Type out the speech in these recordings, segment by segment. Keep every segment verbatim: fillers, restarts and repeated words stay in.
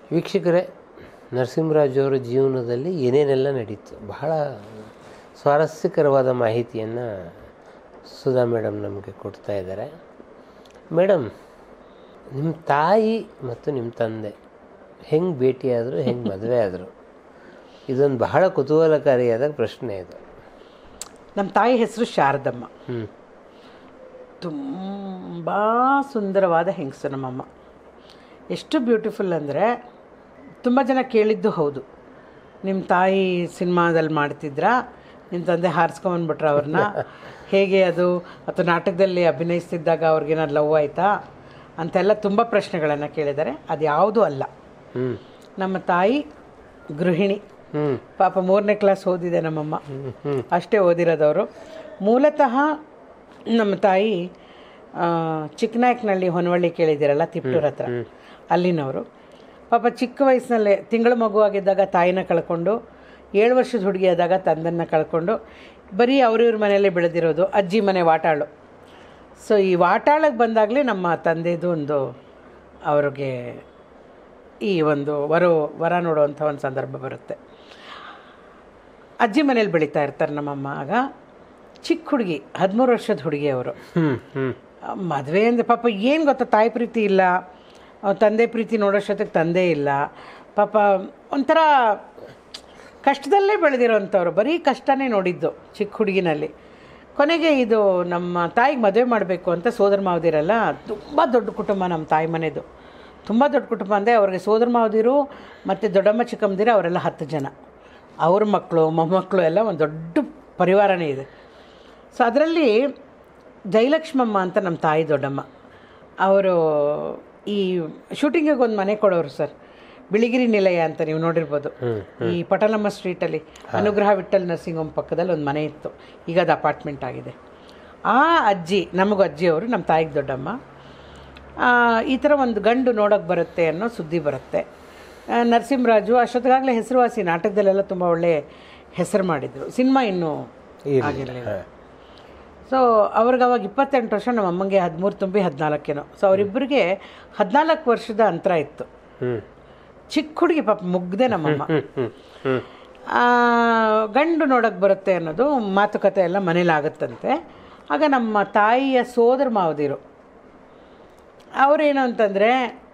ವೀಕ್ಷಕರೇ, ನರಸಿಂಹರಾಜು ಅವರ ಜೀವನದಲ್ಲಿ ಏನೇನೆಲ್ಲ ನಡೀತು, ಬಹಳ ಸ್ವಾರಸ್ಯಕರವಾದ ಮಾಹಿತಿಯನ್ನು ಸುಧಾ ಮೇಡಮ್ ನಮಗೆ ಕೊಡ್ತಾ ಇದ್ದಾರೆ. ಮೇಡಮ್, ನಿಮ್ಮ ತಾಯಿ ಮತ್ತು ನಿಮ್ಮ ತಂದೆ ಹೆಂಗೆ ಭೇಟಿಯಾದರು, ಹೆಂಗೆ ಮದುವೆ ಆದರು? ಇದೊಂದು ಬಹಳ ಕುತೂಹಲಕಾರಿಯಾದ ಪ್ರಶ್ನೆ ಇದು. ನಮ್ಮ ತಾಯಿ ಹೆಸರು ಶಾರದಮ್ಮ. ಹ್ಞೂ ತುಂಬ ಸುಂದರವಾದ ಹೆಂಗಸು ನಮ್ಮಮ್ಮ. ಎಷ್ಟು ಬ್ಯೂಟಿಫುಲ್ ಅಂದರೆ, ತುಂಬ ಜನ ಕೇಳಿದ್ದು ಹೌದು, ನಿಮ್ಮ ತಾಯಿ ಸಿನಿಮಾದಲ್ಲಿ ಮಾಡ್ತಿದ್ರಾ, ನಿಮ್ಮ ತಂದೆ ಹಾರಿಸ್ಕೊಂಬಂದ್ಬಿಟ್ರೆ ಅವ್ರನ್ನ, ಹೇಗೆ ಅದು, ಅಥವಾ ನಾಟಕದಲ್ಲಿ ಅಭಿನಯಿಸ್ತಿದ್ದಾಗ ಅವ್ರಿಗೇನಾದ್ರು ಲವ್ ಆಯಿತಾ ಅಂತೆಲ್ಲ ತುಂಬ ಪ್ರಶ್ನೆಗಳನ್ನು ಕೇಳಿದ್ದಾರೆ. ಅದು ಯಾವುದೂ ಅಲ್ಲ. ನಮ್ಮ ತಾಯಿ ಗೃಹಿಣಿ. ಪಾಪ ಮೂರನೇ ಕ್ಲಾಸ್ ಓದಿದೆ ನಮ್ಮಮ್ಮ, ಅಷ್ಟೇ ಓದಿರೋದವರು. ಮೂಲತಃ ನಮ್ಮ ತಾಯಿ ಚಿಕ್ಕನಾಯಕನಹಳ್ಳಿ, ಹೊನವಳ್ಳಿ ಕೇಳಿದ್ದೀರಲ್ಲ, ತಿಪ್ಟೂರ್ ಹತ್ರ, ಅಲ್ಲಿನವರು. ಪಾಪ ಚಿಕ್ಕ ವಯಸ್ಸಿನಲ್ಲೇ ತಿಂಗಳ ಮಗುವಾಗಿದ್ದಾಗ ತಾಯಿನ ಕಳ್ಕೊಂಡು, ಏಳು ವರ್ಷದ ಹುಡುಗಿಯಾದಾಗ ತಂದನ್ನು ಕಳ್ಕೊಂಡು ಬರೀ ಅವ್ರಿವ್ರ ಮನೆಯಲ್ಲೇ ಬೆಳೆದಿರೋದು. ಅಜ್ಜಿ ಮನೆ ವಾಟಾಳು. ಸೊ ಈ ವಾಟಾಳಿಗೆ ಬಂದಾಗಲೇ ನಮ್ಮ ತಂದೆದು ಒಂದು ಅವ್ರಿಗೆ ಈ ಒಂದು ವರ ವರ ನೋಡುವಂಥ ಒಂದು ಸಂದರ್ಭ ಬರುತ್ತೆ. ಅಜ್ಜಿ ಮನೇಲಿ ಬೆಳೀತಾ ಇರ್ತಾರೆ ನಮ್ಮಮ್ಮ. ಆಗ ಚಿಕ್ಕ ಹುಡುಗಿ, ಹದಿಮೂರು ವರ್ಷದ ಹುಡುಗಿ ಅವರು. ಮದುವೆ ಅಂದರೆ ಪಾಪ ಏನು ಗೊತ್ತಾ, ತಾಯಿ ಪ್ರೀತಿ ಇಲ್ಲ, ತಂದೆ ಪ್ರೀತಿ ನೋಡೋಷ್ಟೊತ್ತಿಗೆ ತಂದೆ ಇಲ್ಲ. ಪಾಪ ಒಂಥರ ಕಷ್ಟದಲ್ಲೇ ಬೆಳೆದಿರೋವಂಥವ್ರು, ಬರೀ ಕಷ್ಟನೇ ನೋಡಿದ್ದು ಚಿಕ್ಕ ಹುಡುಗಿನಲ್ಲಿ. ಕೊನೆಗೆ ಇದು ನಮ್ಮ ತಾಯಿಗೆ ಮದುವೆ ಮಾಡಬೇಕು ಅಂತ ಸೋದರ ಮಾವದಿರಲ್ಲ, ತುಂಬ ದೊಡ್ಡ ಕುಟುಂಬ ನಮ್ಮ ತಾಯಿ ಮನೆಯದು, ತುಂಬ ದೊಡ್ಡ ಕುಟುಂಬ. ಅಂದರೆ ಅವ್ರಿಗೆ ಸೋದರ ಮಾವದಿರು ಮತ್ತು ದೊಡ್ಡಮ್ಮ ಚಿಕ್ಕಮ್ಮದಿರು ಅವರೆಲ್ಲ ಹತ್ತು ಜನ, ಅವ್ರ ಮಕ್ಕಳು ಮೊಮ್ಮಕ್ಕಳು ಎಲ್ಲ ಒಂದು ದೊಡ್ಡ ಪರಿವಾರನೇ ಇದೆ. ಸೊ ಅದರಲ್ಲಿ ಜಯಲಕ್ಷ್ಮಮ್ಮ ಅಂತ ನಮ್ಮ ತಾಯಿ ದೊಡ್ಡಮ್ಮ, ಅವರು ಈ ಶೂಟಿಂಗಿಗೆ ಒಂದು ಮನೆ ಕೊಡೋರು ಸರ್, ಬಿಳಿಗಿರಿ ನಿಲಯ ಅಂತ ನೀವು ನೋಡಿರ್ಬೋದು. ಈ ಪಟಲಮ್ಮ ಸ್ಟ್ರೀಟಲ್ಲಿ ಅನುಗ್ರಹ ವಿಠಲ್ ನರ್ಸಿಂಗ್ ಹೋಮ್ ಪಕ್ಕದಲ್ಲಿ ಒಂದು ಮನೆ ಇತ್ತು, ಈಗ ಅದು ಅಪಾರ್ಟ್ಮೆಂಟ್ ಆಗಿದೆ. ಆ ಅಜ್ಜಿ, ನಮಗೂ ಅಜ್ಜಿಯವರು, ನಮ್ಮ ತಾಯಿಗೆ ದೊಡ್ಡಮ್ಮ, ಈ ಥರ ಒಂದು ಗಂಡು ನೋಡೋಕ್ಕೆ ಬರುತ್ತೆ ಅನ್ನೋ ಸುದ್ದಿ ಬರುತ್ತೆ. ನರಸಿಂಹರಾಜು ಅಷ್ಟೊತ್ತಿಗಾಗಲೇ ಹೆಸರುವಾಸಿ, ನಾಟಕದಲ್ಲೆಲ್ಲ ತುಂಬ ಒಳ್ಳೆ ಹೆಸರು ಮಾಡಿದರು, ಸಿನಿಮಾ ಇನ್ನೂ ಆಗಿರಲಿಲ್ಲ. ಸೊ ಅವ್ರಿಗೆ ಅವಾಗ ಇಪ್ಪತ್ತೆಂಟು ವರ್ಷ, ನಮ್ಮ ಅಮ್ಮಂಗೆ ಹದಿಮೂರು ತುಂಬಿ ಹದಿನಾಲ್ಕೇನೋ. ಸೊ ಅವರಿಬ್ಬರಿಗೆ ಹದಿನಾಲ್ಕು ವರ್ಷದ ಅಂತರ ಇತ್ತು. ಚಿಕ್ಕ ಹುಡುಗಿ, ಪಾಪ ಮುಗ್ದೆ ನಮ್ಮಮ್ಮ. ಗಂಡು ನೋಡೋಕ್ಕೆ ಬರುತ್ತೆ ಅನ್ನೋದು ಮಾತುಕತೆ ಎಲ್ಲ ಮನೇಲಿ ಆಗುತ್ತಂತೆ. ಆಗ ನಮ್ಮ ತಾಯಿಯ ಸೋದರ ಮಾವದಿರು ಅವರೇನು ಅಂತಂದರೆ,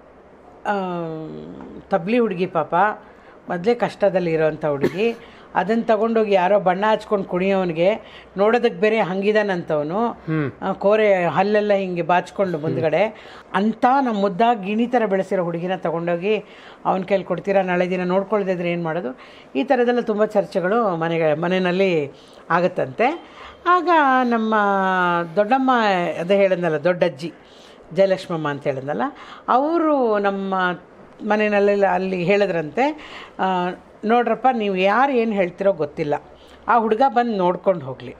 ತಬ್ಲಿ ಹುಡುಗಿ, ಪಾಪ ಮೊದಲೇ ಕಷ್ಟದಲ್ಲಿ ಇರೋವಂಥ ಹುಡುಗಿ, ಅದನ್ನು ತಗೊಂಡೋಗಿ ಯಾರೋ ಬಣ್ಣ ಹಚ್ಕೊಂಡು ಕುಣಿಯೋವನಿಗೆ, ನೋಡೋದಕ್ಕೆ ಬೇರೆ ಹಂಗಿದಾನಂತವನು, ಕೋರೆ ಹಲ್ಲೆಲ್ಲ ಹಿಂಗೆ ಬಾಚ್ಕೊಂಡು ಮುಂದ್ಗಡೆ ಅಂತ ನಮ್ಮ ಮುದ್ದಾಗಿ ಗಿಣಿ ಥರ ಬೆಳೆಸಿರೋ ಹುಡುಗಿನ ತಗೊಂಡೋಗಿ ಅವನ ಕೈಲಿ ಕೊಡ್ತೀರಾ, ನಾಳೆ ದಿನ ನೋಡ್ಕೊಳ್ದಿದ್ರೆ ಏನು ಮಾಡೋದು, ಈ ಥರದ್ದೆಲ್ಲ ತುಂಬ ಚರ್ಚೆಗಳು ಮನೆಗೆ ಮನೆಯಲ್ಲಿ ಆಗುತ್ತಂತೆ. ಆಗ ನಮ್ಮ ದೊಡ್ಡಮ್ಮ, ಅದೇ ಹೇಳಿದ್ನಲ್ಲ ದೊಡ್ಡಜ್ಜಿ ಜಯಲಕ್ಷ್ಮಮ್ಮ ಅಂತ ಹೇಳಿದ್ನಲ್ಲ, ಅವರು ನಮ್ಮ ಮನೆಯಲ್ಲೆಲ್ಲ ಅಲ್ಲಿ ಹೇಳಿದ್ರಂತೆ, ನೋಡ್ರಪ್ಪ ನೀವು ಯಾರು ಏನು ಹೇಳ್ತಿರೋ ಗೊತ್ತಿಲ್ಲ, ಆ ಹುಡುಗ ಬಂದು ನೋಡ್ಕೊಂಡು ಹೋಗಲಿ,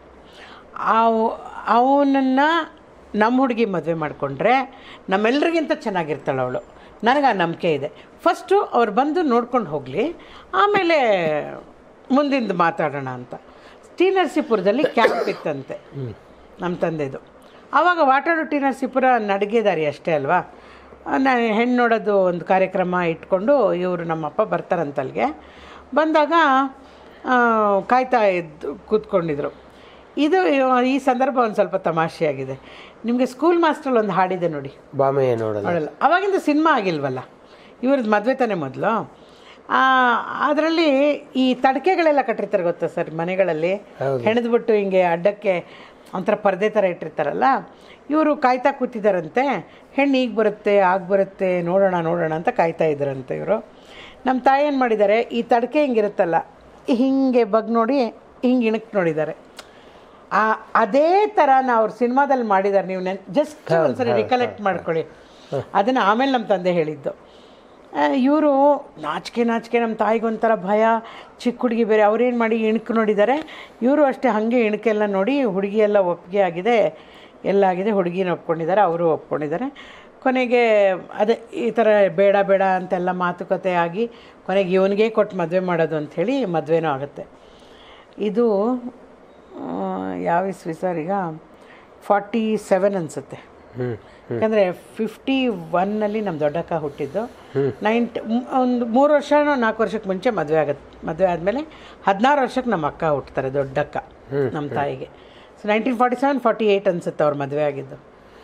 ಅವನನ್ನು ನಮ್ಮ ಹುಡುಗಿ ಮದುವೆ ಮಾಡಿಕೊಂಡ್ರೆ ನಮ್ಮೆಲ್ಲರಿಗಿಂತ ಚೆನ್ನಾಗಿರ್ತಾಳೆ ಅವಳು, ನನಗೆ ಆ ನಂಬಿಕೆ ಇದೆ. ಫಸ್ಟು ಅವ್ರು ಬಂದು ನೋಡ್ಕೊಂಡು ಹೋಗಲಿ, ಆಮೇಲೆ ಮುಂದಿಂದು ಮಾತಾಡೋಣ ಅಂತ. ಟಿ ನರಸೀಪುರದಲ್ಲಿ ಕ್ಯಾಂಪ್ ಇತ್ತಂತೆ ನಮ್ಮ ತಂದೆದು. ಆವಾಗ ವಾಟಾಡು ಟಿ ನರಸೀಪುರ ನಡಿಗೆ ದಾರಿ ಅಷ್ಟೇ ಅಲ್ವಾ, ನಾನು ಹೆಣ್ಣು ನೋಡೋದು ಒಂದು ಕಾರ್ಯಕ್ರಮ ಇಟ್ಕೊಂಡು ಇವರು ನಮ್ಮಪ್ಪ ಬರ್ತಾರಂತಲ್ಲಿಗೆ. ಬಂದಾಗ ಕಾಯ್ತಾ ಇದ್ದು ಕೂತ್ಕೊಂಡಿದ್ರು. ಇದು ಈ ಸಂದರ್ಭ ಒಂದು ಸ್ವಲ್ಪ ತಮಾಷೆಯಾಗಿದೆ. ನಿಮಗೆ ಸ್ಕೂಲ್ ಮಾಸ್ಟ್ರಲ್ಲಿ ಒಂದು ಹಾಡಿದೆ ನೋಡಿ, ಬಾಮೆಯ ನೋಡಲ್ಲ ನೋಡಲ್ಲ, ಅವಾಗಿಂದ ಸಿನಿಮಾ ಆಗಿಲ್ವಲ್ಲ, ಇವ್ರದ್ದು ಮದುವೆ ತಾನೇ ಮೊದಲು. ಅದರಲ್ಲಿ ಈ ತಡಕೆಗಳೆಲ್ಲ ಕಟ್ಟಿರ್ತಾರೆ ಗೊತ್ತಾ ಸರ್, ಮನೆಗಳಲ್ಲಿ ಹೆಣೆದ್ಬಿಟ್ಟು ಹಿಂಗೆ ಅಡ್ಡಕ್ಕೆ ಒಂಥರ ಪರದೆ ಥರ ಇಟ್ಟಿರ್ತಾರಲ್ಲ, ಇವರು ಕಾಯ್ತಾ ಕೂತಿದ್ದಾರಂತೆ. ಹೆಣ್ಣು ಈಗ ಬರುತ್ತೆ, ಆಗ ಬರುತ್ತೆ, ನೋಡೋಣ ನೋಡೋಣ ಅಂತ ಕಾಯ್ತಾ ಇದ್ದಾರಂತೆ ಇವರು. ನಮ್ಮ ತಾಯಿ ಏನು ಮಾಡಿದ್ದಾರೆ, ಈ ತಡಕೆ ಹಿಂಗಿರುತ್ತಲ್ಲ, ಹಿಂಗೆ ಬಗ್ ನೋಡಿ ಹಿಂಗೆ ಇಣಕ್ಕೆ ನೋಡಿದ್ದಾರೆ. ಆ ಅದೇ ಥರ ನಾವು ಅವ್ರ ಸಿನಿಮಾದಲ್ಲಿ ಮಾಡಿದ್ದಾರೆ. ನೀವು ನೆನ್ ಜಸ್ಟ್ ಒಂದ್ಸರಿ ರಿಕಲೆಕ್ಟ್ ಮಾಡ್ಕೊಳ್ಳಿ ಅದನ್ನು. ಆಮೇಲೆ ನಮ್ಮ ತಂದೆ ಹೇಳಿದ್ದು, ಇವರು ನಾಚಿಕೆ ನಾಚಿಕೆ, ನಮ್ಮ ತಾಯಿಗೊಂಥರ ಭಯ, ಚಿಕ್ಕ ಹುಡುಗಿ ಬೇರೆ, ಅವ್ರೇನು ಮಾಡಿ ಇಣಕ್ಕೆ ನೋಡಿದ್ದಾರೆ. ಇವರು ಅಷ್ಟೇ ಹಾಗೆ ಇಣಕೆಲ್ಲ ನೋಡಿ, ಹುಡುಗಿ ಎಲ್ಲ ಒಪ್ಪಿಗೆ ಆಗಿದೆ, ಎಲ್ಲ ಆಗಿದೆ, ಹುಡುಗಿನ ಒಪ್ಕೊಂಡಿದ್ದಾರೆ, ಅವರು ಒಪ್ಕೊಂಡಿದ್ದಾರೆ. ಕೊನೆಗೆ ಅದೇ ಈ ಥರ ಬೇಡ ಬೇಡ ಅಂತೆಲ್ಲ ಮಾತುಕತೆ ಆಗಿ ಕೊನೆಗೆ ಇವನಿಗೆ ಕೊಟ್ಟು ಮದುವೆ ಮಾಡೋದು ಅಂಥೇಳಿ ಮದುವೆನೂ ಆಗುತ್ತೆ. ಇದು ಯಾವ ಇಸ್ವಿ ಸರ್, ಈಗ ಫಾರ್ಟಿ ಸೆವೆನ್ ಅನಿಸುತ್ತೆ. ಯಾಕಂದರೆ ಫಿಫ್ಟಿ ಒನ್ನಲ್ಲಿ ನಮ್ಮ ದೊಡ್ಡಕ್ಕ ಹುಟ್ಟಿದ್ದು. ನೈಂಟಿ ಒಂದು ಮೂರು ವರ್ಷ ನಾಲ್ಕು ವರ್ಷಕ್ಕೆ ಮುಂಚೆ ಮದುವೆ ಆಗತ್ತೆ. ಮದುವೆ ಆದಮೇಲೆ ಹದಿನಾರು ವರ್ಷಕ್ಕೆ ನಮ್ಮ ಅಕ್ಕ ಹುಟ್ಟುತ್ತಾರೆ, ದೊಡ್ಡಕ್ಕ ನಮ್ಮ ತಾಯಿಗೆ. So nineteen forty seven forty eight ಅನಿಸುತ್ತೆ ಅವ್ರು ಮದುವೆ ಆಗಿದ್ದು.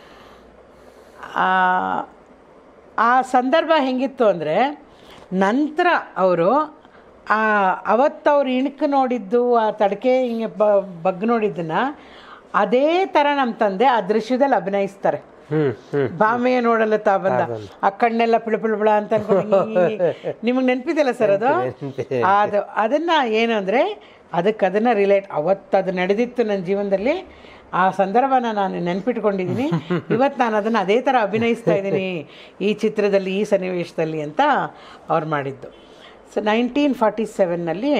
ಆ ಸಂದರ್ಭ ಹೆಂಗಿತ್ತು ಅಂದರೆ, ನಂತರ ಅವರು ಆ ಅವತ್ತು ಅವ್ರು ಇಣುಕು ನೋಡಿದ್ದು, ಆ ತಡಕೆ ಹಿಂಗೆ ಬ ಬಗ್ ನೋಡಿದ್ದನ್ನು ಅದೇ ಥರ ನಮ್ಮ ತಂದೆ ಆ ದೃಶ್ಯದಲ್ಲಿ ಅಭಿನಯಿಸ್ತಾರೆ. ಬಾಮೆಯ ನೋಡಲ್ಲ ತಾ ಬಂದ, ಆ ಕಣ್ಣೆಲ್ಲ ಪಿಳ ಪಿಳ ಪಿಳ ಅಂತ ಅನ್ಕೊಂಡು ನಿಮಗೆ ನೆನಪಿದೆಯಲ್ಲ ಸರ್ ಅದು? ಅದು ಅದನ್ನು ಏನು ಅಂದರೆ ಅದಕ್ಕೆ ಅದನ್ನು ರಿಲೇಟ್, ಅವತ್ತು ಅದು ನಡೆದಿತ್ತು ನನ್ನ ಜೀವನದಲ್ಲಿ, ಆ ಸಂದರ್ಭನ ನಾನು ನೆನಪಿಟ್ಕೊಂಡಿದ್ದೀನಿ. ಇವತ್ತು ನಾನು ಅದನ್ನು ಅದೇ ಥರ ಅಭಿನಯಿಸ್ತಾ ಇದ್ದೀನಿ ಈ ಚಿತ್ರದಲ್ಲಿ, ಈ ಸನ್ನಿವೇಶದಲ್ಲಿ ಅಂತ ಅವ್ರು ಮಾಡಿದ್ದು. ಸೊ ನೈನ್ಟೀನ್ ಫಾರ್ಟಿ ಸೆವೆನ್ನಲ್ಲಿ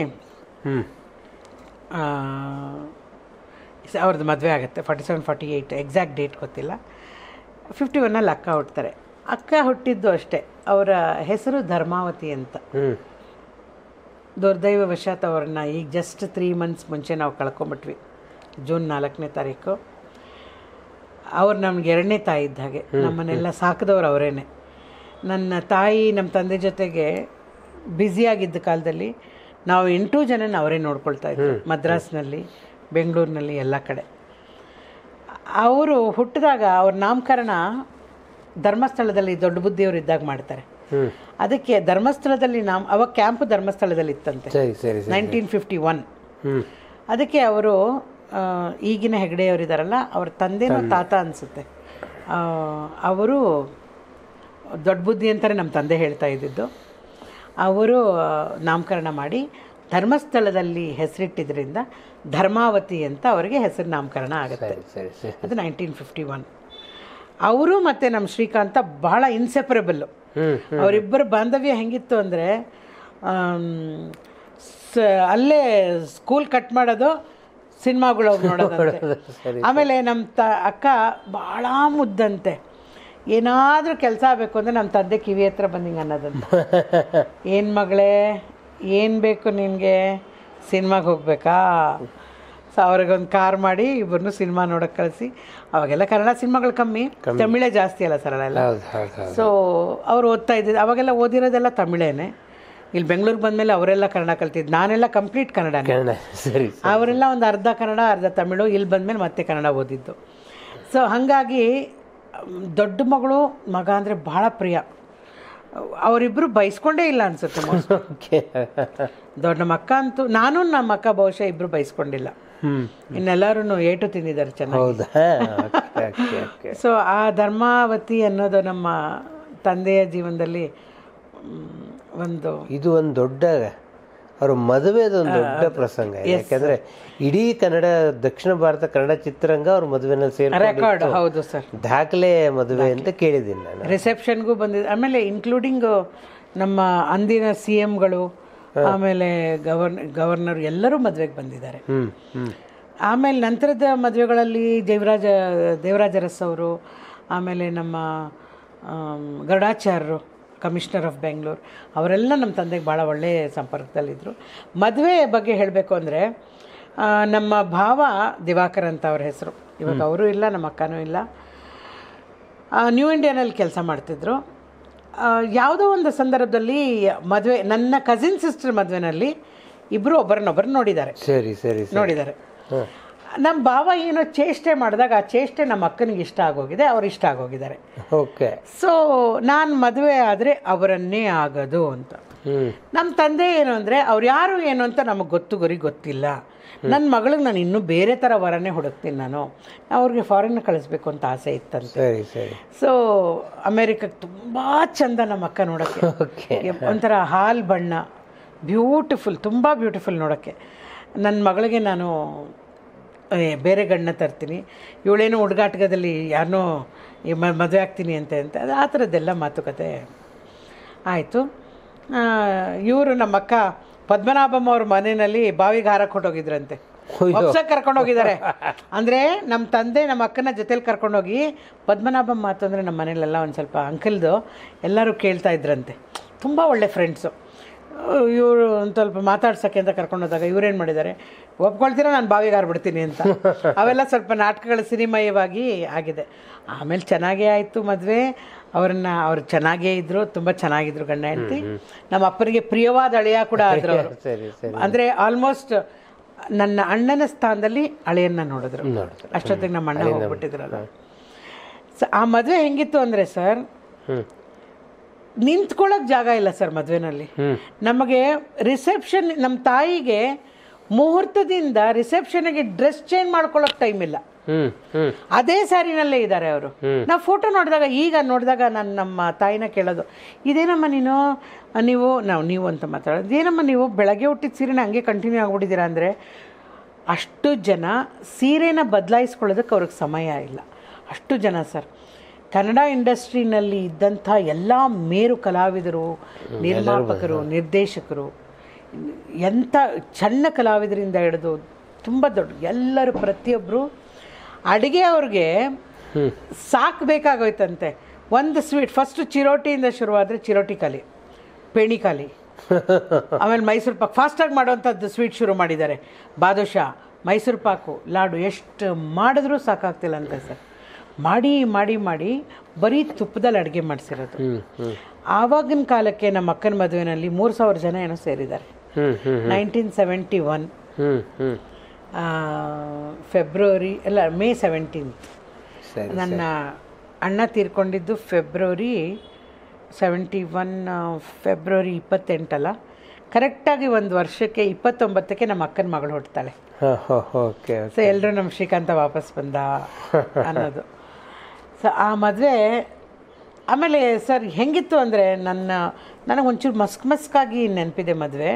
ಅವ್ರದ್ದು ಮದುವೆ ಆಗುತ್ತೆ. Forty seven forty eight exact date ಗೊತ್ತಿಲ್ಲ. ಫಿಫ್ಟಿ ಒನ್ನಲ್ಲಿ ಅಕ್ಕ ಹುಡ್ತಾರೆ. ಅಕ್ಕ ಹುಟ್ಟಿದ್ದು ಅಷ್ಟೇ, ಅವರ ಹೆಸರು ಧರ್ಮಾವತಿ ಅಂತ. ದುರ್ದೈವವಶಾತ್ ಅವ್ರನ್ನ ಈಗ ಜಸ್ಟ್ ತ್ರೀ ಮಂತ್ಸ್ ಮುಂಚೆ ನಾವು ಕಳ್ಕೊಂಬಿಟ್ವಿ, ಜೂನ್ ನಾಲ್ಕನೇ ತಾರೀಕು. ಅವ್ರು ನಮ್ಗೆ ಎರಡನೇ ತಾಯಿ ಇದ್ದ ಹಾಗೆ, ನಮ್ಮನ್ನೆಲ್ಲ ಸಾಕಿದವ್ರು ಅವರೇನೆ. ನನ್ನ ತಾಯಿ ನಮ್ಮ ತಂದೆ ಜೊತೆಗೆ ಬ್ಯುಸಿಯಾಗಿದ್ದ ಕಾಲದಲ್ಲಿ ನಾವು ಎಂಟು ಜನನ ಅವರೇ ನೋಡ್ಕೊಳ್ತಾ ಇದ್ದರು, ಮದ್ರಾಸ್ನಲ್ಲಿ, ಬೆಂಗಳೂರಿನಲ್ಲಿ, ಎಲ್ಲ ಕಡೆ. ಅವರು ಹುಟ್ಟಿದಾಗ ಅವ್ರ ನಾಮಕರಣ ಧರ್ಮಸ್ಥಳದಲ್ಲಿ ದೊಡ್ಡ ಬುದ್ಧಿಯವರು ಇದ್ದಾಗ ಮಾಡ್ತಾರೆ. ಅದಕ್ಕೆ ಧರ್ಮಸ್ಥಳದಲ್ಲಿ ನಾಮ ಅವಾಗ ಕ್ಯಾಂಪ್ ಧರ್ಮಸ್ಥಳದಲ್ಲಿ ಇತ್ತಂತೆ, ನೈನ್ಟೀನ್ ಫಿಫ್ಟಿ ಒನ್. ಅದಕ್ಕೆ ಅವರು ಈಗಿನ ಹೆಗ್ಡೆಯವರಿದ್ದಾರಲ್ಲ, ಅವ್ರ ತಂದೆನೋ ತಾತ ಅನಿಸುತ್ತೆ, ಅವರು ದೊಡ್ಡ ಬುದ್ಧಿ ಅಂತಾರೆ ನಮ್ಮ ತಂದೆ ಹೇಳ್ತಾ ಇದ್ದಿದ್ದು. ಅವರು ನಾಮಕರಣ ಮಾಡಿ ಧರ್ಮಸ್ಥಳದಲ್ಲಿ ಹೆಸರಿಟ್ಟಿದ್ರಿಂದ ಧರ್ಮಾವತಿ ಅಂತ ಅವರಿಗೆ ಹೆಸರು ನಾಮಕರಣ ಆಗುತ್ತೆ. ಅದು ನೈನ್ಟೀನ್ ಫಿಫ್ಟಿ ಒನ್. ಅವರು ಮತ್ತು ನಮ್ಮ ಶ್ರೀಕಾಂತ ಬಹಳ ಇನ್ಸೆಪರೇಬಲ್ಲು. ಅವರಿಬ್ಬರ ಬಾಂಧವ್ಯ ಹೆಂಗಿತ್ತು ಅಂದರೆ, ಅಲ್ಲೇ ಸ್ಕೂಲ್ ಕಟ್ ಮಾಡೋದು, ಸಿನಿಮಾಗಳು ಹೋಗಿ ನೋಡೋದಂತೆ. ಆಮೇಲೆ ನಮ್ಮ ತ ಅಕ್ಕ ಭಾಳ ಮುದ್ದಂತೆ. ಏನಾದರೂ ಕೆಲಸ ಆಗಬೇಕು ಅಂದರೆ ನಮ್ಮ ತಂದೆ ಕಿವಿ ಹತ್ರ ಬಂದಿಂಗೆ ಅನ್ನೋದಂತೆ, ಏನು ಮಗಳೇ ಏನು ಬೇಕು ನಿನಗೆ, ಸಿನಿಮಾಗೆ ಹೋಗ್ಬೇಕಾ? ಸೊ ಅವ್ರಿಗೊಂದು ಕಾರ್ ಮಾಡಿ ಇಬ್ಬರನ್ನೂ ಸಿನಿಮಾ ನೋಡೋಕ್ಕೆ ಕಳಿಸಿ. ಅವಾಗೆಲ್ಲ ಕನ್ನಡ ಸಿನಿಮಾಗಳು ಕಮ್ಮಿ, ತಮಿಳೇ ಜಾಸ್ತಿ ಅಲ್ಲ ಸರ್ ಅಲ್ಲೆಲ್ಲ. ಸೊ ಅವ್ರು ಓದ್ತಾ ಇದ್ದಿದ್ದು ಅವಾಗೆಲ್ಲ ಓದಿರೋದೆಲ್ಲ ತಮಿಳೇನೆ. ಇಲ್ಲಿ ಬೆಂಗಳೂರಿಗೆ ಬಂದಮೇಲೆ ಅವರೆಲ್ಲ ಕನ್ನಡ ಕಲ್ತಿದ್ದು, ನಾನೆಲ್ಲ ಕಂಪ್ಲೀಟ್ ಕನ್ನಡನೇ. ಅವರೆಲ್ಲ ಒಂದು ಅರ್ಧ ಕನ್ನಡ ಅರ್ಧ ತಮಿಳು, ಇಲ್ಲಿ ಬಂದಮೇಲೆ ಮತ್ತೆ ಕನ್ನಡ ಓದಿದ್ದು. ಸೊ ಹಾಗಾಗಿ ದೊಡ್ಡ ಮಗಳು ಮಗ ಅಂದರೆ ಭಾಳ ಪ್ರಿಯ. ಅವರಿಬ್ಬರು ಬಯಸ್ಕೊಂಡೇ ಇಲ್ಲ ಅನ್ಸುತ್ತೆ. ದೊಡ್ಡ ನಮ್ಮ ಅಕ್ಕ ಅಂತೂ, ನಾನು ನಮ್ಮ ಅಕ್ಕ ಬಹುಶಃ ಇಬ್ಬರು ಬಯಸ್ಕೊಂಡಿಲ್ಲ, ಇನ್ನೆಲ್ಲರೂ ಏಟು ತಿಂದಿದ್ದಾರೆ ಚೆನ್ನಾಗಿ. ಸೊ ಆ ಧರ್ಮಾವತಿ ಅನ್ನೋದು ನಮ್ಮ ತಂದೆಯ ಜೀವನದಲ್ಲಿ ಒಂದು, ಇದು ಒಂದು ದೊಡ್ಡ ಅವ್ರ ಮದುವೆದು ಒಂದು ದೊಡ್ಡ ಪ್ರಸಂಗ. ಯಾಕಂದ್ರೆ ಇಡೀ ಕನ್ನಡ, ದಕ್ಷಿಣ ಭಾರತ ಕನ್ನಡ ಚಿತ್ರರಂಗ ಅವ್ರ ಮದುವೆನಲ್ಲಿ ಸೇರಿ ರೆಕಾರ್ಡ್. ಹೌದು ಸರ್, ದಾಖಲೆ ಮದುವೆ ಅಂತ ಕೇಳಿದ್ದೀನಿ ನಾನು. ರಿಸೆಪ್ಷನ್ಗೂ ಬಂದಿದ್ದೆ. ಆಮೇಲೆ ಇನ್ಕ್ಲೂಡಿಂಗ್ ನಮ್ಮ ಅಂದಿನ ಸಿ ಎಂಗಳು, ಆಮೇಲೆ ಗವರ್ನ ಗವರ್ನರ್ ಎಲ್ಲರೂ ಮದುವೆಗೆ ಬಂದಿದ್ದಾರೆ. ಆಮೇಲೆ ನಂತರದ ಮದುವೆಗಳಲ್ಲಿ ದೇವರಾಜ ದೇವರಾಜ ಅರಸ್ ಅವರು, ಆಮೇಲೆ ನಮ್ಮ ಗರುಡಾಚಾರ್ಯರು, ಕಮಿಷನರ್ ಆಫ್ ಬೆಂಗಳೂರು, ಅವರೆಲ್ಲ ನಮ್ಮ ತಂದೆಗೆ ಭಾಳ ಒಳ್ಳೆಯ ಸಂಪರ್ಕದಲ್ಲಿದ್ದರು. ಮದುವೆ ಬಗ್ಗೆ ಹೇಳಬೇಕು ಅಂದರೆ, ನಮ್ಮ ಭಾವ ದಿವಾಕರ್ ಅಂತ ಅವ್ರ ಹೆಸರು. ಇವಾಗ ಅವರು ಇಲ್ಲ, ನಮ್ಮ ಅಕ್ಕನೂ ಇಲ್ಲ. ನ್ಯೂ ಇಂಡಿಯಾನಲ್ಲಿ ಕೆಲಸ ಮಾಡ್ತಿದ್ರು. ಯಾವುದೋ ಒಂದು ಸಂದರ್ಭದಲ್ಲಿ ಮದುವೆ, ನನ್ನ ಕಸಿನ್ ಸಿಸ್ಟರ್ ಮದುವೆನಲ್ಲಿ ಇಬ್ಬರು ಒಬ್ಬರನ್ನೊಬ್ಬರು ನೋಡಿದ್ದಾರೆ. ಸರಿ ಸರಿ ನೋಡಿದ್ದಾರೆ. ನಮ್ಮ ಭಾವ ಏನೋ ಚೇಷ್ಟೆ ಮಾಡಿದಾಗ ಆ ಚೇಷ್ಟೆ ನಮ್ಮ ಅಕ್ಕನಿಗೆ ಇಷ್ಟ ಆಗೋಗಿದೆ, ಅವ್ರು ಇಷ್ಟ ಆಗೋಗಿದ್ದಾರೆ. ಓಕೆ. ಸೊ ನಾನು ಮದುವೆ ಆದರೆ ಅವರನ್ನೇ ಆಗೋದು ಅಂತ. ನಮ್ಮ ತಂದೆ ಏನು ಅಂದರೆ, ಅವ್ರು ಯಾರು ಏನು ಅಂತ ನಮಗೆ ಗೊತ್ತು ಗುರಿ ಗೊತ್ತಿಲ್ಲ. ನನ್ನ ಮಗಳಿಗೆ ನಾನು ಇನ್ನೂ ಬೇರೆ ಥರ ವರನೇ ಹುಡುಕ್ತೀನಿ, ನಾನು ಅವ್ರಿಗೆ ಫಾರಿನ್ ಕಳಿಸ್ಬೇಕು ಅಂತ ಆಸೆ ಇತ್ತಂತೆ. ಸರಿ ಸರಿ. ಸೊ ಅಮೇರಿಕಕ್ಕೆ ತುಂಬ ಚಂದ ನಮ್ಮ ಅಕ್ಕ ನೋಡೋಕ್ಕೆ, ಒಂಥರ ಹಾಲು ಬಣ್ಣ, ಬ್ಯೂಟಿಫುಲ್, ತುಂಬ ಬ್ಯೂಟಿಫುಲ್ ನೋಡೋಕ್ಕೆ. ನನ್ನ ಮಗಳಿಗೆ ನಾನು ಬೇರೆ ಗಂಡನ್ನ ತರ್ತೀನಿ, ಇವಳೇನೋ ಹುಡುಗಾಟದಲ್ಲಿ ಯಾರನ್ನೋ ಮದುವೆ ಆಗ್ತೀನಿ ಅಂತ ಅಂತ ಅದು ಆ ಥರದ್ದೆಲ್ಲ ಮಾತುಕತೆ ಆಯಿತು. ಇವರು ನಮ್ಮ ಅಕ್ಕ ಪದ್ಮನಾಭಮ್ಮ ಅವ್ರ ಮನೆಯಲ್ಲಿ ಬಾವಿಗೆ ಹಾರಕ್ಕೆ ಹೊಟ್ಟೋಗಿದ್ರಂತೆ, ಒಪ್ಸಕ್ಕೆ ಕರ್ಕೊಂಡೋಗಿದ್ದಾರೆ. ಅಂದರೆ ನಮ್ಮ ತಂದೆ ನಮ್ಮ ಅಕ್ಕನ ಜೊತೇಲಿ ಕರ್ಕೊಂಡೋಗಿ, ಪದ್ಮನಾಭಮ್ಮ ಮಾತು ಅಂದರೆ ನಮ್ಮ ಮನೇಲೆಲ್ಲ ಒಂದು ಸ್ವಲ್ಪ ಅಂಕಲ್ದು ಎಲ್ಲರೂ ಕೇಳ್ತಾ ಇದ್ರಂತೆ. ತುಂಬ ಒಳ್ಳೆ ಫ್ರೆಂಡ್ಸು. ಇವರು ಒಂದು ಸ್ವಲ್ಪ ಮಾತಾಡ್ಸೋಕ್ಕೆ ಅಂತ ಕರ್ಕೊಂಡೋದಾಗ ಇವ್ರೇನು ಮಾಡಿದ್ದಾರೆ, ಒಪ್ಕೊಳ್ತೀರಾ ನಾನು ಬಾವಿಗೆ ಹಾರ್ಬಿಡ್ತೀನಿ ಅಂತ. ಅವೆಲ್ಲ ಸ್ವಲ್ಪ ನಾಟಕಗಳ ಸಿನಿಮಯವಾಗಿ ಆಗಿದೆ. ಆಮೇಲೆ ಚೆನ್ನಾಗೇ ಆಯಿತು ಮದುವೆ. ಅವ್ರನ್ನ ಅವ್ರು ಚೆನ್ನಾಗೇ ಇದ್ದರು, ತುಂಬ ಚೆನ್ನಾಗಿದ್ರು ಗಂಡ ಹೆಂಡತಿ. ನಮ್ಮ ಅಪ್ಪನಿಗೆ ಪ್ರಿಯವಾದ ಅಳಿಯ ಕೂಡ ಆದರು ಅವರು. ಅಂದರೆ ಆಲ್ಮೋಸ್ಟ್ ನನ್ನ ಅಣ್ಣನ ಸ್ಥಾನದಲ್ಲಿ ಅಳಿಯನ್ನ ನೋಡಿದ್ರು. ಅಷ್ಟೊತ್ತಿಗೆ ನಮ್ಮ ಅಣ್ಣ ಹೋಗ್ಬಿಟ್ಟಿದ್ರಲ್ಲ. ಸೊ ಆ ಮದುವೆ ಹೆಂಗಿತ್ತು ಅಂದರೆ ಸರ್, ನಿಂತ್ಕೊಳ್ಳೋಕೆ ಜಾಗ ಇಲ್ಲ ಸರ್ ಮದುವೆನಲ್ಲಿ. ನಮಗೆ ರಿಸೆಪ್ಷನ್, ನಮ್ಮ ತಾಯಿಗೆ ಮುಹೂರ್ತದಿಂದ ರಿಸೆಪ್ಷನ್ಗೆ ಡ್ರೆಸ್ ಚೇಂಜ್ ಮಾಡ್ಕೊಳ್ಳೋಕೆ ಟೈಮ್ ಇಲ್ಲ. ಅದೇ ಸ್ಯಾರಿನಲ್ಲೇ ಇದ್ದಾರೆ ಅವರು. ನಾವು ಫೋಟೋ ನೋಡಿದಾಗ, ಈಗ ನೋಡಿದಾಗ ನಾನು ನಮ್ಮ ತಾಯಿನ ಕೇಳೋದು, ಇದೇನಮ್ಮ ನೀನು ನೀವು ನಾವು ನೀವು ಅಂತ ಮಾತಾಡೋದು, ಇದೇನಮ್ಮ ನೀವು ಬೆಳಗ್ಗೆ ಹುಟ್ಟಿದ ಸೀರೆನ ಹಂಗೆ ಕಂಟಿನ್ಯೂ ಆಗಿಬಿಟ್ಟಿದ್ದೀರಾ ಅಂದರೆ, ಅಷ್ಟು ಜನ ಸೀರೆನ ಬದಲಾಯಿಸ್ಕೊಳ್ಳೋದಕ್ಕೆ ಅವ್ರಿಗೆ ಸಮಯ ಇಲ್ಲ. ಅಷ್ಟು ಜನ ಸರ್. ಕನ್ನಡ ಇಂಡಸ್ಟ್ರಿನಲ್ಲಿ ಇದ್ದಂಥ ಎಲ್ಲ ಮೇರು ಕಲಾವಿದರು, ನಿರ್ಮಾಪಕರು, ನಿರ್ದೇಶಕರು, ಎಂಥ ಸಣ್ಣ ಕಲಾವಿದರಿಂದ ಹಿಡಿದು ತುಂಬ ದೊಡ್ಡ ಎಲ್ಲರೂ, ಪ್ರತಿಯೊಬ್ಬರು ಅಡುಗೆ ಅವ್ರಿಗೆ ಸಾಕು ಬೇಕಾಗೋಯ್ತಂತೆ. ಒಂದು ಸ್ವೀಟ್ ಫಸ್ಟು ಚಿರೋಟಿಯಿಂದ ಶುರುವಾದರೆ ಚಿರೋಟಿ ಖಾಲಿ, ಪೇಣಿ ಖಾಲಿ, ಆಮೇಲೆ ಮೈಸೂರು ಪಾಕು ಫಾಸ್ಟಾಗಿ ಮಾಡೋವಂಥದ್ದು ಸ್ವೀಟ್ ಶುರು ಮಾಡಿದ್ದಾರೆ. ಬಾದುಷಾ, ಮೈಸೂರು ಪಾಕು, ಲಾಡು ಎಷ್ಟು ಮಾಡಿದ್ರೂ ಸಾಕಾಗ್ತಿಲ್ಲ ಅಂತ ಸರ್. ಮಾಡಿ ಮಾಡಿ ಮಾಡಿ ಬರೀ ತುಪ್ಪದಲ್ಲಿ ಅಡುಗೆ ಮಾಡಿಸಿರೋದು. ಆವಾಗಿನ ಕಾಲಕ್ಕೆ ನಮ್ಮ ಅಕ್ಕನ ಮದುವೆನಲ್ಲಿ ಮೂರು ಸಾವಿರ ಜನ ಏನೋ ಸೇರಿದ್ದಾರೆ. ನೈನ್ಟೀನ್ ಸೆವೆಂಟಿ ಒನ್ ಫೆಬ್ರವರಿ ಅಲ್ಲ ಮೇ ಸೆವೆಂಟೀನ್ತ್. ನನ್ನ ಅಣ್ಣ ತೀರ್ಕೊಂಡಿದ್ದು ಫೆಬ್ರವರಿ ಸೆವೆಂಟಿ ಒನ್ ಫೆಬ್ರವರಿ ಇಪ್ಪತ್ತೆಂಟಲ್ಲ, ಕರೆಕ್ಟಾಗಿ ಒಂದು ವರ್ಷಕ್ಕೆ ಇಪ್ಪತ್ತೊಂಬತ್ತಕ್ಕೆ ನಮ್ಮ ಅಕ್ಕನ ಮಗಳು ಹುಡ್ತಾಳೆ. ಸೊ ಎಲ್ಲರೂ ನಮ್ಮ ಶ್ರೀಕಾಂತ ವಾಪಸ್ ಬಂದ ಅನ್ನೋದು. ಸೊ ಆ ಮದುವೆ ಆಮೇಲೆ ಸರ್ ಹೆಂಗಿತ್ತು ಅಂದರೆ, ನನ್ನ ನನಗೆ ಒಂಚೂರು ಮಸ್ಕ್ ಮಸ್ಕಾಗಿ ನೆನಪಿದೆ ಮದುವೆ.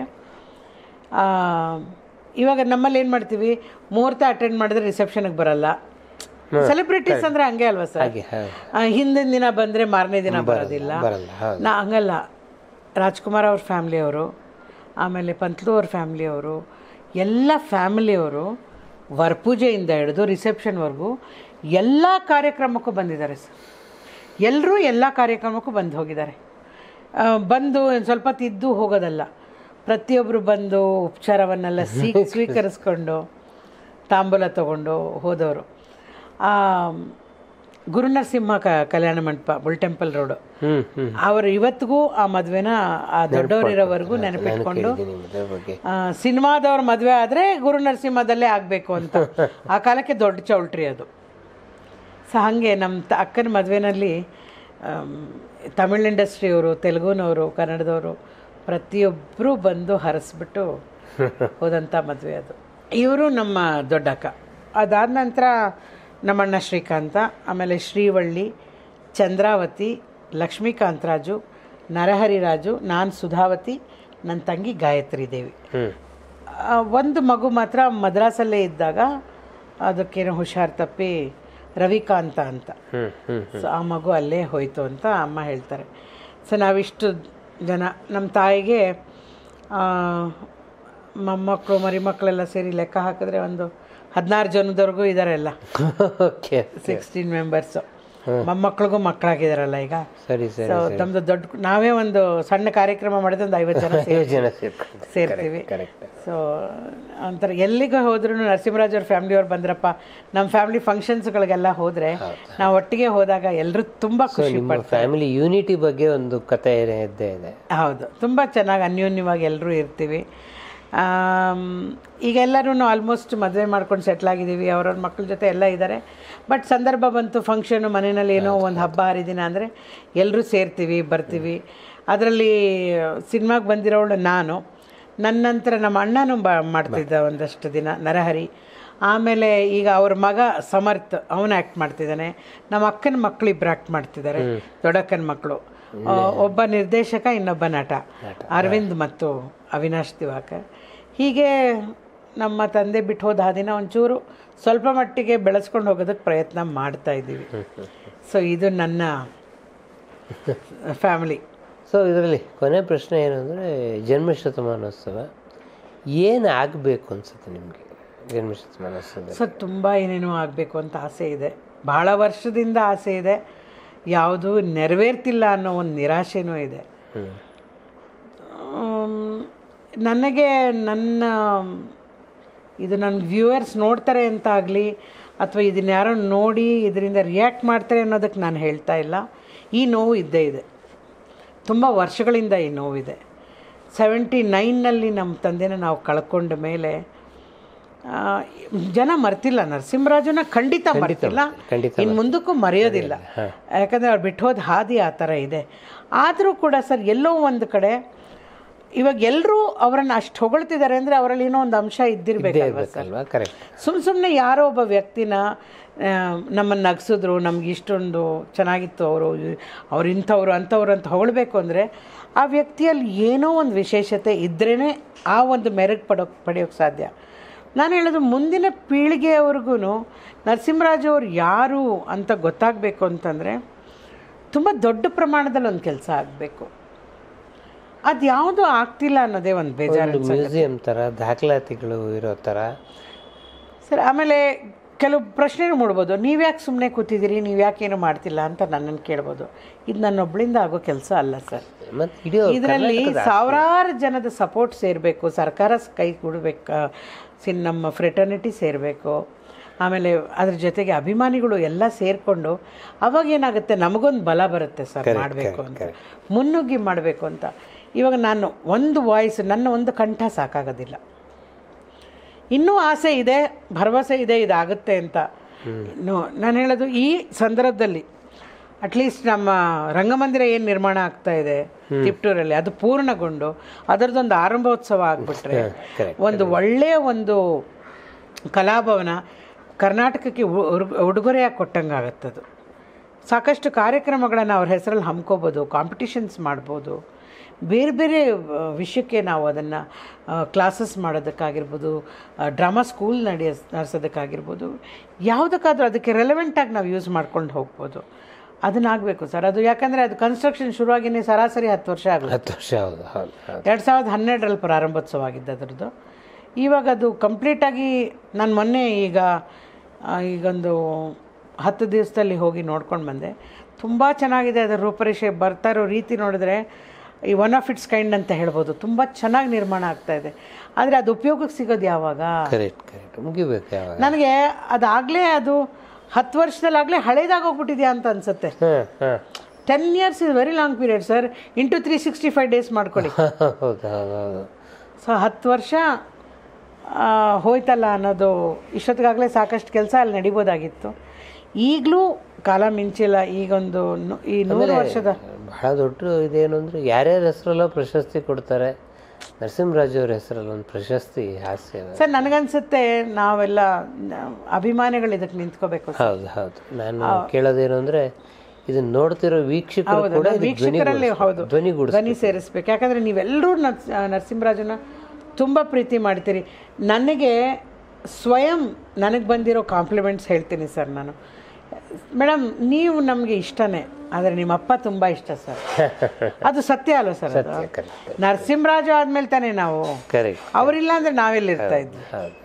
ಇವಾಗ ನಮ್ಮಲ್ಲಿ ಏನು ಮಾಡ್ತೀವಿ, ಮುಹೂರ್ತ ಅಟೆಂಡ್ ಮಾಡಿದ್ರೆ ರಿಸೆಪ್ಷನ್ಗೆ ಬರಲ್ಲ. ಸೆಲೆಬ್ರಿಟೀಸ್ ಅಂದರೆ ಹಂಗೆ ಅಲ್ವಾ ಸರ್, ಹಿಂದಿನ ದಿನ ಬಂದರೆ ಮಾರನೇ ದಿನ ಬರೋದಿಲ್ಲ. ನಾ ಹಂಗಲ್ಲ. ರಾಜ್ಕುಮಾರ್ ಅವ್ರ ಫ್ಯಾಮ್ಲಿಯವರು, ಆಮೇಲೆ ಪಂತ್ಲು ಅವ್ರ ಫ್ಯಾಮ್ಲಿಯವರು, ಎಲ್ಲ ಫ್ಯಾಮಿಲಿಯವರು ವರಪೂಜೆಯಿಂದ ಹಿಡಿದು ರಿಸೆಪ್ಷನ್ವರೆಗೂ ಎಲ್ಲ ಕಾರ್ಯಕ್ರಮಕ್ಕೂ ಬಂದಿದ್ದಾರೆ ಸರ್. ಎಲ್ಲರೂ ಎಲ್ಲ ಕಾರ್ಯಕ್ರಮಕ್ಕೂ ಬಂದು ಹೋಗಿದ್ದಾರೆ. ಬಂದು ಸ್ವಲ್ಪ ತಿದ್ದು ಹೋಗೋದಲ್ಲ, ಪ್ರತಿಯೊಬ್ಬರು ಬಂದು ಉಪಚಾರವನ್ನೆಲ್ಲ ಸ್ವೀ ಸ್ವೀಕರಿಸ್ಕೊಂಡು ತಾಂಬೂಲ ತೊಗೊಂಡು ಹೋದವರು. ಗುರುನರಸಿಂಹ ಕ Kalyana Mantapa, bull temple road, ಅವರು ಇವತ್ತಿಗೂ ಆ ಮದುವೆನ ಆ ದೊಡ್ಡವರಿರೋವರೆಗೂ ನೆನಪಿಟ್ಕೊಂಡು, ಸಿನಿಮಾದವ್ರ ಮದುವೆ ಆದರೆ ಗುರುನರಸಿಂಹದಲ್ಲೇ ಆಗಬೇಕು ಅಂತ ಆ ಕಾಲಕ್ಕೆ ದೊಡ್ಡ ಚೌಲ್ಟ್ರಿ ಅದು. ಸೊ ಹಾಗೆ ನಮ್ಮ ತ ಅಕ್ಕನ ಮದುವೆನಲ್ಲಿ ತಮಿಳ್ ಇಂಡಸ್ಟ್ರಿಯವರು, ತೆಲುಗುನವರು, ಕನ್ನಡದವರು ಪ್ರತಿಯೊಬ್ಬರೂ ಬಂದು ಹರಿಸ್ಬಿಟ್ಟು ಹೋದಂಥ ಮದುವೆ ಅದು. ಇವರು ನಮ್ಮ ದೊಡ್ಡಕ್ಕ. ಅದಾದ ನಂತರ ನಮ್ಮಣ್ಣ ಶ್ರೀಕಾಂತ, ಆಮೇಲೆ ಶ್ರೀವಳ್ಳಿ, ಚಂದ್ರಾವತಿ, ಲಕ್ಷ್ಮೀಕಾಂತರಾಜು, ನರಹರಿರಾಜು, ನಾನು ಸುಧಾವತಿ, ನನ್ನ ತಂಗಿ ಗಾಯತ್ರಿ ದೇವಿ. ಒಂದು ಮಗು ಮಾತ್ರ ಮದ್ರಾಸಲ್ಲೇ ಇದ್ದಾಗ ಅದಕ್ಕೇನೋ ಹುಷಾರು ತಪ್ಪಿ ರವಿಕಾಂತ ಅಂತ, ಸೊ ಆ ಮಗು ಅಲ್ಲೇ ಹೋಯಿತು ಅಂತ ಅಮ್ಮ ಹೇಳ್ತಾರೆ. ಸೊ ನಾವಿಷ್ಟು ಜನ, ನಮ್ಮ ತಾಯಿಗೆ ಮೊಮ್ಮಕ್ಕಳು ಮರಿಮಕ್ಕಳೆಲ್ಲ ಸೇರಿ ಲೆಕ್ಕ ಹಾಕಿದ್ರೆ ಒಂದು ಹದಿನಾರು ಜನದವರೆಗೂ ಇದ್ದಾರೆ ಎಲ್ಲ. Okay, sixteen members. ಮೊಮ್ಮಕ್ಕಳಿಗೂ ಮಕ್ಕಳಾಗಿದ್ದಾರಲ್ಲ ಈಗ. ಸರಿ ಸರಿ. ಸೊ ನಮ್ಮದು ದೊಡ್ಡ, ನಾವೇ ಒಂದು ಸಣ್ಣ ಕಾರ್ಯಕ್ರಮ ಮಾಡಿದ್ರೆ ಒಂದು ಐವತ್ತು ಜನ ಜನ ಸೇರ್ತೀವಿ. ಸೊ ಒಂಥರ ಎಲ್ಲಿಗೆ ಹೋದ್ರೂ ನರಸಿಂಹರಾಜ್ ಅವ್ರ ಫ್ಯಾಮಿಲಿಯವ್ರು ಬಂದ್ರಪ್ಪ, ನಮ್ಮ ಫ್ಯಾಮಿಲಿ ಫಂಕ್ಷನ್ಸ್ಗಳಿಗೆಲ್ಲ ಹೋದರೆ ನಾವು ಒಟ್ಟಿಗೆ ಹೋದಾಗ ಎಲ್ಲರೂ ತುಂಬ ಖುಷಿ ಪಡ್ತಾರೆ. ಫ್ಯಾಮಿಲಿ ಯೂನಿಟಿ ಬಗ್ಗೆ ಒಂದು ಕಥೆ ಇದ್ದೇ ಇದೆ. ಹೌದು, ತುಂಬ ಚೆನ್ನಾಗಿ ಅನ್ಯೋನ್ಯವಾಗಿ ಎಲ್ಲರೂ ಇರ್ತೀವಿ. ಈಗ ಎಲ್ಲರೂ ಆಲ್ಮೋಸ್ಟ್ ಮದುವೆ ಮಾಡ್ಕೊಂಡು ಸೆಟ್ಲಾಗಿದ್ದೀವಿ, ಅವ್ರವ್ರ ಮಕ್ಕಳ ಜೊತೆ ಎಲ್ಲ ಇದ್ದಾರೆ. ಬಟ್ ಸಂದರ್ಭ ಬಂತು, ಫಂಕ್ಷನು, ಮನೆಯಲ್ಲಿ ಏನೋ ಒಂದು ಹಬ್ಬ ಹರಿದಿನ ಅಂದರೆ ಎಲ್ಲರೂ ಸೇರ್ತೀವಿ, ಬರ್ತೀವಿ. ಅದರಲ್ಲಿ ಸಿನಿಮಾಗೆ ಬಂದಿರೋಳು ನಾನು, ನನ್ನ ನಂತರ ನಮ್ಮ ಅಣ್ಣನೂ ಬ ಮಾಡ್ತಿದ್ದ ಒಂದಷ್ಟು ದಿನ, ನರಹರಿ. ಆಮೇಲೆ ಈಗ ಅವ್ರ ಮಗ ಸಮರ್ಥ್, ಅವನು ಆ್ಯಕ್ಟ್ ಮಾಡ್ತಿದ್ದಾನೆ. ನಮ್ಮ ಅಕ್ಕನ ಮಕ್ಕಳು ಇಬ್ಬರು ಆ್ಯಕ್ಟ್ ಮಾಡ್ತಿದ್ದಾರೆ, ದೊಡ್ಡಕ್ಕನ ಮಕ್ಕಳು. ಒಬ್ಬ ನಿರ್ದೇಶಕ, ಇನ್ನೊಬ್ಬ ನಟ, ಅರವಿಂದ್ ಮತ್ತು ಅವಿನಾಶ್ ದಿವಾಕರ್. ಹೀಗೆ ನಮ್ಮ ತಂದೆ ಬಿಟ್ಟು ಹೋದ ಆ ದಿನ ಒಂಚೂರು ಸ್ವಲ್ಪ ಮಟ್ಟಿಗೆ ಬೆಳೆಸ್ಕೊಂಡು ಹೋಗೋದಕ್ಕೆ ಪ್ರಯತ್ನ ಮಾಡ್ತಾ ಇದ್ದೀವಿ. ಸೊ ಇದು ನನ್ನ ಫ್ಯಾಮಿಲಿ. ಸೊ ಇದರಲ್ಲಿ ಕೊನೆ ಪ್ರಶ್ನೆ ಏನು ಅಂದರೆ, ಜನ್ಮಶತಮಾನೋತ್ಸವ ಏನು ಆಗಬೇಕು ಅನಿಸುತ್ತೆ ನಿಮಗೆ? ಜನ್ಮಶತಮಾನೋತ್ಸವ ಸೊ ತುಂಬ ಏನೇನೋ ಆಗಬೇಕು ಅಂತ ಆಸೆ ಇದೆ, ಭಾಳ ವರ್ಷದಿಂದ ಆಸೆ ಇದೆ. ಯಾವುದೂ ನೆರವೇರ್ತಿಲ್ಲ ಅನ್ನೋ ಒಂದು ನಿರಾಶೆನೂ ಇದೆ. ನನಗೆ ನನ್ನ ಇದು ನನ್ನ ವ್ಯೂವರ್ಸ್ ನೋಡ್ತಾರೆ ಅಂತ ಆಗಲಿ ಅಥವಾ ಇದನ್ನ ಯಾರೋ ನೋಡಿ ಇದರಿಂದ ರಿಯಾಕ್ಟ್ ಮಾಡ್ತಾರೆ ಅನ್ನೋದಕ್ಕೆ ನಾನು ಹೇಳ್ತಾ ಇಲ್ಲ. ಈ ನೋವು ಇದ್ದೇ ಇದೆ, ತುಂಬ ವರ್ಷಗಳಿಂದ ಈ ನೋವಿದೆ. ಸೆವೆಂಟಿ ನೈನ್ನಲ್ಲಿ ನಮ್ಮ ತಂದೆನ ನಾವು ಕಳ್ಕೊಂಡ ಮೇಲೆ ಜನ ಮರ್ತಿಲ್ಲ, ನರಸಿಂಹರಾಜನ ಖಂಡಿತ ಮರ್ತಿಲ್ಲ, ಇನ್ನು ಮುಂದಕ್ಕೂ ಮರೆಯೋದಿಲ್ಲ. ಯಾಕಂದರೆ ಅವ್ರು ಬಿಟ್ಟು ಹೋದ ಹಾದಿ ಆ ಥರ ಇದೆ. ಆದರೂ ಕೂಡ ಸರ್ ಎಲ್ಲೋ ಒಂದು ಕಡೆ ಇವಾಗ ಎಲ್ಲರೂ ಅವರನ್ನು ಅಷ್ಟು ಹೊಗಳ್ತಿದ್ದಾರೆ ಅಂದರೆ ಅವರಲ್ಲಿ ಏನೋ ಒಂದು ಅಂಶ ಇದ್ದಿರಬೇಕಲ್ವ ಸರ್. ಸುಮ್ಮ ಸುಮ್ಮನೆ ಯಾರೋ ಒಬ್ಬ ವ್ಯಕ್ತಿನ ನಮ್ಮನ್ನು ನಗಿಸಿದ್ರು, ನಮ್ಗೆ ಇಷ್ಟೊಂದು ಚೆನ್ನಾಗಿತ್ತು, ಅವರು ಅವ್ರು ಇಂಥವ್ರು ಅಂಥವ್ರು ಅಂತ ಹೊಗಳ್ಬೇಕು ಅಂದರೆ ಆ ವ್ಯಕ್ತಿಯಲ್ಲಿ ಏನೋ ಒಂದು ವಿಶೇಷತೆ ಇದ್ರೇ ಆ ಒಂದು ಮೆರುಗು ಪಡೋಕ್ಕೆ ಪಡೆಯೋಕ್ಕೆ ಸಾಧ್ಯ. ನಾನು ಹೇಳೋದು ಮುಂದಿನ ಪೀಳಿಗೆಯವ್ರಿಗೂ ನರಸಿಂಹರಾಜು ಅವ್ರು ಯಾರು ಅಂತ ಗೊತ್ತಾಗಬೇಕು ಅಂತಂದರೆ ತುಂಬ ದೊಡ್ಡ ಪ್ರಮಾಣದಲ್ಲಿ ಒಂದು ಕೆಲಸ ಆಗಬೇಕು. ಅದು ಯಾವುದೂ ಆಗ್ತಿಲ್ಲ ಅನ್ನೋದೇ ಒಂದು ಬೇಜಾರು. ಮ್ಯೂಸಿಯಂ ಥರ ದಾಖಲಾತಿಗಳು ಇರೋ ಥರ ಸರ್. ಆಮೇಲೆ ಕೆಲವು ಪ್ರಶ್ನೆಗಳು ಮೂಡ್ಬೋದು, ನೀವು ಯಾಕೆ ಸುಮ್ಮನೆ ಕೂತಿದ್ದೀರಿ, ನೀವು ಯಾಕೇನು ಮಾಡ್ತಿಲ್ಲ ಅಂತ ನನ್ನನ್ನು ಕೇಳ್ಬೋದು. ಇದು ನನ್ನೊಬ್ಬಳಿಂದ ಆಗೋ ಕೆಲಸ ಅಲ್ಲ ಸರ್. ಇದರಲ್ಲಿ ಸಾವಿರಾರು ಜನದ ಸಪೋರ್ಟ್ ಸೇರಬೇಕು, ಸರ್ಕಾರ ಕೈ ಕೊಡಬೇಕು, ಸಿ ನಮ್ಮ ಫ್ರೆಟರ್ನಿಟಿ ಸೇರಬೇಕು, ಆಮೇಲೆ ಅದ್ರ ಜೊತೆಗೆ ಅಭಿಮಾನಿಗಳು ಎಲ್ಲ ಸೇರಿಕೊಂಡು ಅವಾಗ ಏನಾಗುತ್ತೆ, ನಮಗೊಂದು ಬಲ ಬರುತ್ತೆ ಸರ್ ಮಾಡಬೇಕು ಅಂತ, ಮುನ್ನುಗ್ಗಿ ಮಾಡಬೇಕು ಅಂತ. ಇವಾಗ ನಾನು ಒಂದು ವಾಯ್ಸ್, ನನ್ನ ಒಂದು ಕಂಠ ಸಾಕಾಗೋದಿಲ್ಲ. ಇನ್ನೂ ಆಸೆ ಇದೆ, ಭರವಸೆ ಇದೆ ಇದಾಗುತ್ತೆ ಅಂತ. ನಾನು ಹೇಳೋದು ಈ ಸಂದರ್ಭದಲ್ಲಿ ಅಟ್ಲೀಸ್ಟ್ ನಮ್ಮ ರಂಗಮಂದಿರ ಏನು ನಿರ್ಮಾಣ ಆಗ್ತಾ ಇದೆ ತಿಪ್ಟೂರಲ್ಲಿ, ಅದು ಪೂರ್ಣಗೊಂಡು ಅದರದ್ದೊಂದು ಆರಂಭೋತ್ಸವ ಆಗಿಬಿಟ್ರೆ ಒಂದು ಒಳ್ಳೆಯ ಒಂದು ಕಲಾಭವನ ಕರ್ನಾಟಕಕ್ಕೆ ಉಡುಗೊರೆಯಾಗಿ ಕೊಟ್ಟಂಗೆ ಆಗುತ್ತದು. ಸಾಕಷ್ಟು ಕಾರ್ಯಕ್ರಮಗಳನ್ನು ಅವ್ರ ಹೆಸರಲ್ಲಿ ಹಮ್ಕೋಬೋದು, ಕಾಂಪಿಟಿಷನ್ಸ್ ಮಾಡ್ಬೋದು, ಬೇರೆ ಬೇರೆ ವಿಷಯಕ್ಕೆ ನಾವು ಅದನ್ನು ಕ್ಲಾಸಸ್ ಮಾಡೋದಕ್ಕಾಗಿರ್ಬೋದು, ಡ್ರಾಮಾ ಸ್ಕೂಲ್ ನಡೆಯ ನಡೆಸೋದಕ್ಕಾಗಿರ್ಬೋದು, ಯಾವುದಕ್ಕಾದ್ರೂ ಅದಕ್ಕೆ ರೆಲೆವೆಂಟಾಗಿ ನಾವು ಯೂಸ್ ಮಾಡ್ಕೊಂಡು ಹೋಗ್ಬೋದು. ಅದನ್ನಾಗಬೇಕು ಸರ್. ಅದು ಯಾಕಂದರೆ ಅದು ಕನ್ಸ್ಟ್ರಕ್ಷನ್ ಶುರುವಾಗಿನೇ ಸರಾಸರಿ ಹತ್ತು ವರ್ಷ ಆಗುತ್ತೆ. ಹತ್ತು ವರ್ಷ ಹೌದು ಹೌದು ಎರಡು ಸಾವಿರದ ಹನ್ನೆರಡರಲ್ಲಿ ಪ್ರಾರಂಭೋತ್ಸವ ಆಗಿದ್ದು ಅದರದ್ದು. ಇವಾಗ ಅದು ಕಂಪ್ಲೀಟಾಗಿ ನಾನು ಮೊನ್ನೆ ಈಗ ಈಗೊಂದು ಹತ್ತು ದಿವಸದಲ್ಲಿ ಹೋಗಿ ನೋಡ್ಕೊಂಡು ಬಂದೆ. ತುಂಬ ಚೆನ್ನಾಗಿದೆ ಅದರ ರೂಪರೇಷೆ. ಬರ್ತಾ ಇರೋ ರೀತಿ ನೋಡಿದ್ರೆ ಈ ಒನ್ ಆಫ್ ಇಟ್ಸ್ ಕೈಂಡ್ ಅಂತ ಹೇಳ್ಬೋದು. ತುಂಬ ಚೆನ್ನಾಗಿ ನಿರ್ಮಾಣ ಆಗ್ತಾಯಿದೆ. ಆದರೆ ಅದು ಉಪಯೋಗಕ್ಕೆ ಸಿಗೋದು ಯಾವಾಗ? ಕರೆಕ್ಟ್ ಕರೆಕ್ಟ್ ಮುಗಿಬೇಕು ಯಾವಾಗ? ನನಗೆ ಅದಾಗಲೇ ಅದು ಹತ್ತು ವರ್ಷದಲ್ಲಾಗಲೇ ಹಳೇದಾಗೋಗ್ಬಿಟ್ಟಿದೆಯಾ ಅಂತ ಅನಿಸುತ್ತೆ. Ten years is very long period sir. Into three sixty five days ಮಾಡ್ಕೊಳ್ಳಿ. ಹೌದು ಹೌದು. ಸೊ ಹತ್ತು ವರ್ಷ ಹೋಯ್ತಲ್ಲ ಅನ್ನೋದು, ಇಷ್ಟೊತ್ತಿಗಾಗಲೇ ಸಾಕಷ್ಟು ಕೆಲಸ ಅಲ್ಲಿ ನಡಿಬೋದಾಗಿತ್ತು. ಈಗಲೂ ಕಾಲ ಮಿಂಚಿಲ್ಲ. ಈಗೊಂದು ಈ ನೂರು ವರ್ಷದ ಬಹಳ ದೊಡ್ಡ ಇದೇನು ಅಂದರೆ ಯಾರ್ಯಾರ ಹೆಸರಲ್ಲೋ ಪ್ರಶಸ್ತಿ ಕೊಡ್ತಾರೆ, ನರಸಿಂಹರಾಜು ಅವ್ರ ಹೆಸರಲ್ಲಿ ಒಂದು ಪ್ರಶಸ್ತಿ ಹಾಸ್ಯ ಸರ್. ನನಗನ್ಸುತ್ತೆ ನಾವೆಲ್ಲ ಅಭಿಮಾನಿಗಳು ಇದಕ್ಕೆ ನಿಂತ್ಕೋಬೇಕು. ಹೌದು ಹೌದು. ನಾನು ಕೇಳೋದೇನು ಅಂದರೆ ಇದನ್ನು ನೋಡ್ತಿರೋ ವೀಕ್ಷಕರು ಕೂಡ ವೀಕ್ಷಕರಲ್ಲಿ ಹೌದು ಧ್ವನಿ ಸೇರಿಸ್ಬೇಕು. ಯಾಕಂದರೆ ನೀವೆಲ್ಲರೂ ನರಸಿಂಹರಾಜನ ತುಂಬ ಪ್ರೀತಿ ಮಾಡ್ತೀರಿ. ನನಗೆ ಸ್ವಯಂ ನನಗೆ ಬಂದಿರೋ ಕಾಂಪ್ಲಿಮೆಂಟ್ಸ್ ಹೇಳ್ತೀನಿ ಸರ್ ನಾನು. ಮೇಡಮ್ ನೀವು ನಮಗೆ ಇಷ್ಟನೇ, ಆದರೆ ನಿಮ್ಮಪ್ಪ ತುಂಬ ಇಷ್ಟ ಸರ್. ಅದು ಸತ್ಯ ಅಲ್ವ ಸರ್? ನರಸಿಂಹರಾಜು ಆದಮೇಲೆ ತಾನೇ ನಾವು, ಅವರಿಲ್ಲ ಅಂದರೆ ನಾವೆಲ್ಲಿರ್ತಾ ಇದ್ವಿ.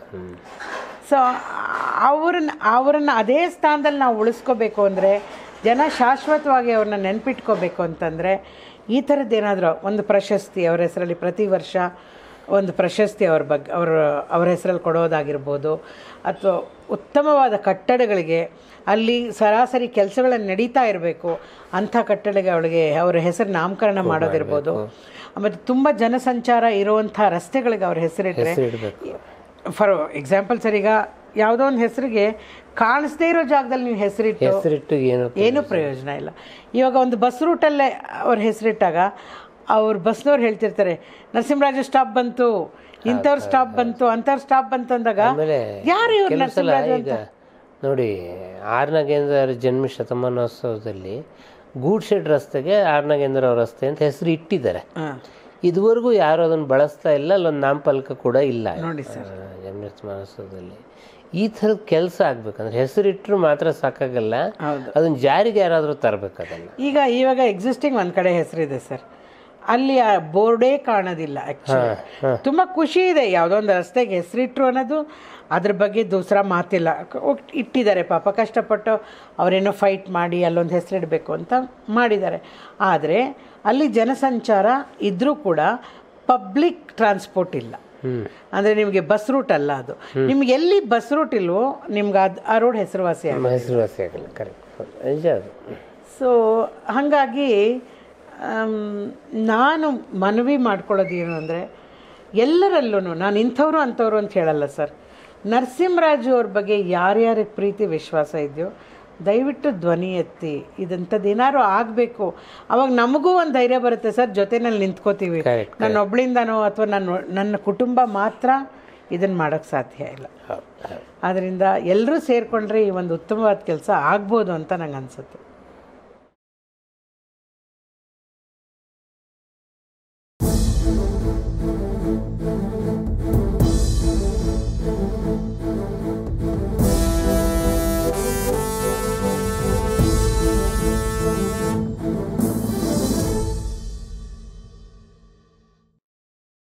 ಸೊ ಅವ್ರನ್ನ ಅವರನ್ನು ಅದೇ ಸ್ಥಾನದಲ್ಲಿ ನಾವು ಉಳಿಸ್ಕೋಬೇಕು ಅಂದರೆ, ಜನ ಶಾಶ್ವತವಾಗಿ ಅವ್ರನ್ನ ನೆನಪಿಟ್ಕೋಬೇಕು ಅಂತಂದರೆ ಈ ಥರದ್ದೇನಾದರೂ ಒಂದು ಪ್ರಶಸ್ತಿ ಅವರ ಹೆಸರಲ್ಲಿ ಪ್ರತಿ ವರ್ಷ ಒಂದು ಪ್ರಶಸ್ತಿ ಅವ್ರ ಬಗ್ಗೆ ಅವರ ಅವರ ಹೆಸರಲ್ಲಿ ಕೊಡೋದಾಗಿರ್ಬೋದು, ಅಥವಾ ಉತ್ತಮವಾದ ಕಟ್ಟಡಗಳಿಗೆ ಅಲ್ಲಿ ಸರಾಸರಿ ಕೆಲಸಗಳನ್ನು ನಡೀತಾ ಇರಬೇಕು ಅಂಥ ಕಟ್ಟಡಗಳಿಗೆ ಅವಳಿಗೆ ಅವರ ಹೆಸರು ನಾಮಕರಣ ಮಾಡೋದಿರ್ಬೋದು. ಮತ್ತು ತುಂಬ ಜನಸಂಚಾರ ಇರುವಂಥ ರಸ್ತೆಗಳಿಗೆ ಅವ್ರ ಹೆಸರಿಟ್ಟರೆ, ಫಾರ್ ಎಕ್ಸಾಂಪಲ್ ಸರ್, ಈಗ ಯಾವುದೋ ಒಂದು ಹೆಸರಿಗೆ ಕಾಣಿಸ್ದೇ ಇರೋ ಜಾಗದಲ್ಲಿ ನೀವು ಹೆಸರಿಟ್ಟು ಹೆಸರಿಟ್ಟು ಏನು ಏನೂ ಪ್ರಯೋಜನ ಇಲ್ಲ. ಇವಾಗ ಒಂದು ಬಸ್ ರೂಟಲ್ಲೇ ಅವ್ರ ಹೆಸರಿಟ್ಟಾಗ ಅವ್ರ ಬಸ್ನವ್ರು ಹೇಳ್ತಿರ್ತಾರೆ ನರಸಿಂಹರಾಜು ಸ್ಟಾಪ್ ಬಂತು, ಇಂಥವ್ರ ಸ್ಟಾಪ್ ಬಂತು, ಅಂಥವ್ರ ಸ್ಟಾಪ್ ಬಂತು ಅಂದಾಗ ಯಾರು ಇವ್ರು ನರಸಿಂಹರಾಜು ಅಂತ ನೋಡಿ. ಆರ್ ನಾಗೇಂದ್ರ ಜನ್ಮ ಶತಮಾನೋತ್ಸವದಲ್ಲಿ ಗೂಡ್ಶೆಡ್ ರಸ್ತೆಗೆ ಆರ್ ನಾಗೇಂದ್ರ ಅವ್ರ ರಸ್ತೆ ಅಂತ ಹೆಸರು ಇಟ್ಟಿದ್ದಾರೆ. ಇದುವರೆಗೂ ಯಾರು ಅದನ್ನು ಬಳಸ್ತಾ ಇಲ್ಲ, ಅಲ್ಲೊಂದು ನಾಮಫಲಕ ಕೂಡ ಇಲ್ಲ ನೋಡಿ ಸರ್ ಜನ್ಮ ಶತಮಾನೋತ್ಸವದಲ್ಲಿ. ಈ ಥರದ ಕೆಲಸ ಆಗ್ಬೇಕಂದ್ರೆ ಹೆಸರಿಟ್ಟರು ಮಾತ್ರ ಸಾಕಾಗಲ್ಲ, ಅದನ್ನ ಜಾರಿಗೆ ಯಾರಾದರೂ ತರಬೇಕು ಅದನ್ನು. ಈಗ ಇವಾಗ ಎಕ್ಸಿಸ್ಟಿಂಗ್ ಒಂದು ಕಡೆ ಹೆಸರಿದೆ ಸರ್, ಅಲ್ಲಿ ಆ ಬೋರ್ಡೇ ಕಾಣೋದಿಲ್ಲ. ಆ್ಯಕ್ಚುಲಿ ತುಂಬ ಖುಷಿ ಇದೆ, ಯಾವುದೋ ಒಂದು ರಸ್ತೆಗೆ ಹೆಸರಿಟ್ರು ಅನ್ನೋದು ಅದ್ರ ಬಗ್ಗೆ ದೂಸರ ಮಾತಿಲ್ಲ. ಇಟ್ಟಿದ್ದಾರೆ ಪಾಪ, ಕಷ್ಟಪಟ್ಟು ಅವರೇನೋ ಫೈಟ್ ಮಾಡಿ ಅಲ್ಲೊಂದು ಹೆಸರಿಡಬೇಕು ಅಂತ ಮಾಡಿದ್ದಾರೆ. ಆದರೆ ಅಲ್ಲಿ ಜನಸಂಚಾರ ಇದ್ದರೂ ಕೂಡ ಪಬ್ಲಿಕ್ ಟ್ರಾನ್ಸ್ಪೋರ್ಟ್ ಇಲ್ಲ. ಅಂದರೆ ನಿಮಗೆ ಬಸ್ ರೂಟ್ ಅಲ್ಲ ಅದು. ನಿಮ್ಗೆ ಎಲ್ಲಿ ಬಸ್ ರೂಟ್ ಇಲ್ವೋ ನಿಮ್ಗೆ ಅದು ಆ ರೋಡ್ ಹೆಸರುವಾಸಿ ಆಗ ಹೆಸರುವಾಸಿ ಆಗಲ್ಲ. ಕರೆಕ್ಟ್, ನಿಜ ಅದು. ಸೊ ಹಾಗಾಗಿ ನಾನು ಮನವಿ ಮಾಡ್ಕೊಳ್ಳೋದು ಏನು ಅಂದರೆ ಎಲ್ಲರಲ್ಲೂ, ನಾನು ಇಂಥವ್ರು ಅಂಥವ್ರು ಅಂತ ಹೇಳಲ್ಲ ಸರ್, ನರಸಿಂಹರಾಜು ಅವ್ರ ಬಗ್ಗೆ ಯಾರ್ಯಾರಿಗೆ ಪ್ರೀತಿ ವಿಶ್ವಾಸ ಇದೆಯೋ ದಯವಿಟ್ಟು ಧ್ವನಿ ಎತ್ತಿ. ಇದಂಥದ್ದು ಏನಾದ್ರು ಆಗಬೇಕು, ಅವಾಗ ನಮಗೂ ಒಂದು ಧೈರ್ಯ ಬರುತ್ತೆ ಸರ್, ಜೊತೆನಲ್ಲಿ ನಿಂತ್ಕೋತೀವಿ. ನನ್ನ ಒಬ್ಳಿಂದನೋ ಅಥವಾ ನನ್ನ ನನ್ನ ಕುಟುಂಬ ಮಾತ್ರ ಇದನ್ನು ಮಾಡೋಕ್ಕೆ ಸಾಧ್ಯ ಇಲ್ಲ. ಆದ್ದರಿಂದ ಎಲ್ಲರೂ ಸೇರಿಕೊಂಡ್ರೆ ಈ ಒಂದು ಉತ್ತಮವಾದ ಕೆಲಸ ಆಗ್ಬೋದು ಅಂತ ನಂಗೆ ಅನಿಸುತ್ತೆ.